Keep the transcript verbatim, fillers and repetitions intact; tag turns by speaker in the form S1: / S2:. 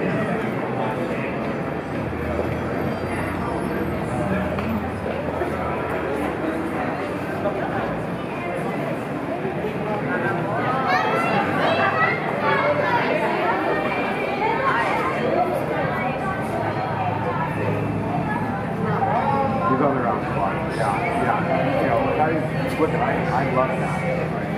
S1: He's on the round spot. Yeah, yeah. You know, I, I love that. Right?